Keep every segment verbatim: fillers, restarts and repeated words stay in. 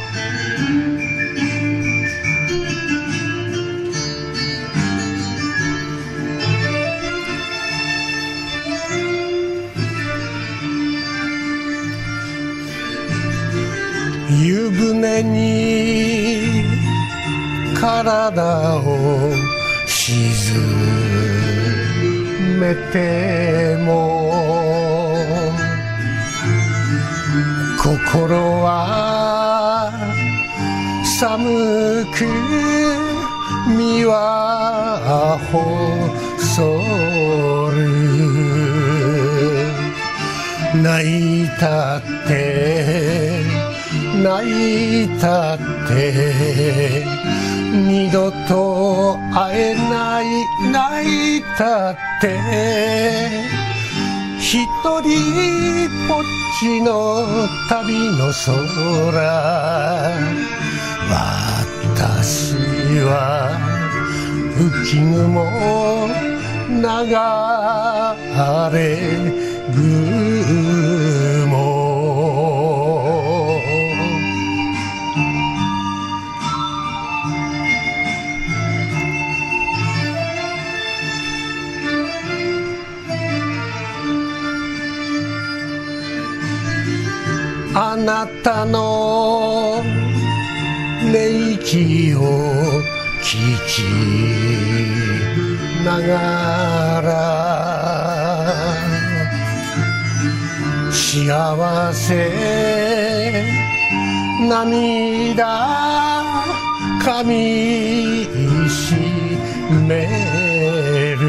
湯船に体を沈めても心は寒く身は細る泣いたって泣いたって二度と会えない泣いたって一人ぼっちの旅の空私は浮雲流れ雲あなたの寝息を聞きながら幸せ涙かみしめる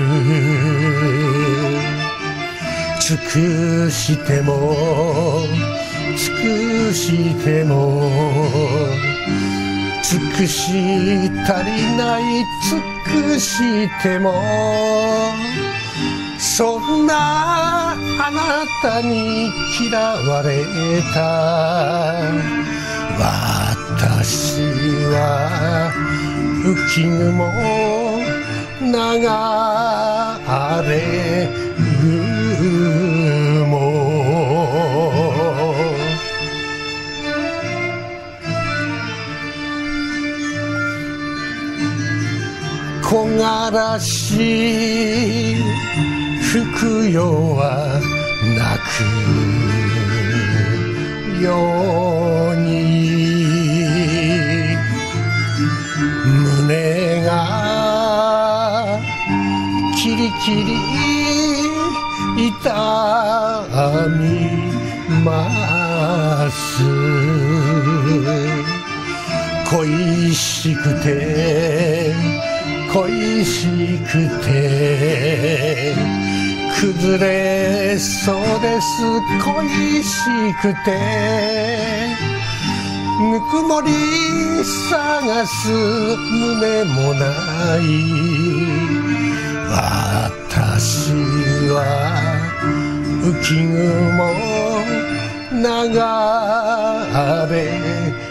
尽くしても尽くしても尽くし足りない尽くしてもそんなあなたに嫌われた私は浮雲流れ雲木枯らし吹くよは泣くように胸がキリキリ痛みます恋しくて恋しくて崩れそうです恋しくてぬくもり探す胸もない私は浮雲流れ